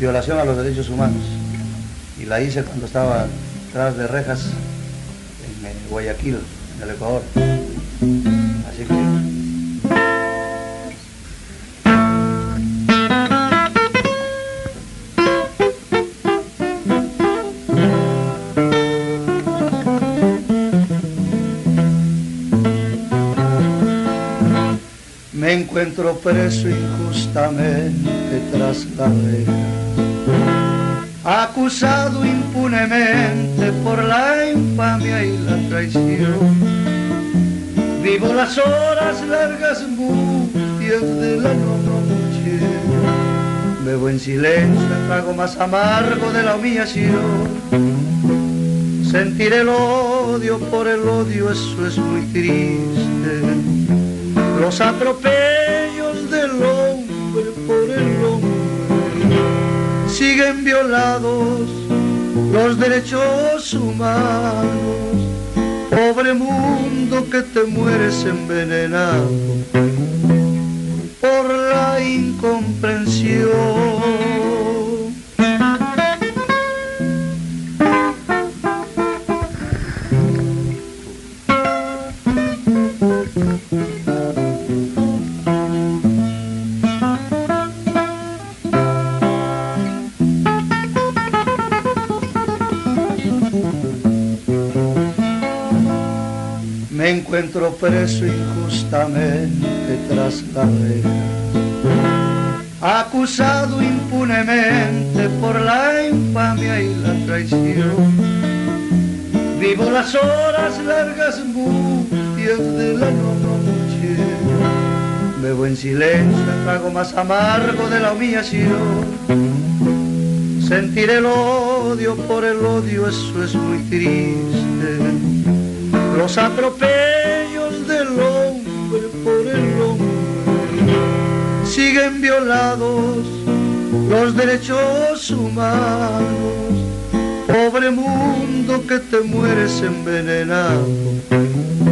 violación a los derechos humanos. Y la hice cuando estaba tras de rejas en Guayaquil, en el Ecuador. Así que... Me encuentro preso injustamente tras la reja, acusado impunemente por la infamia y la traición. Vivo las horas largas mustias de la noche, bebo en silencio el trago más amargo de la humillación. Sentir el odio por el odio, eso es muy triste. Los atropellos del hombre por el hombre, siguen violados los derechos humanos. Pobre mundo que te mueres envenenado por la incomprensión. Me encuentro preso injustamente tras la reja, acusado impunemente por la infamia y la traición. Vivo las horas largas mustias de la noche, bebo en silencio el trago más amargo de la humillación. Sentir el odio por el odio, eso es muy triste. Los atropellos del hombre por el hombre, siguen violados los derechos humanos. Pobre mundo que te mueres envenenado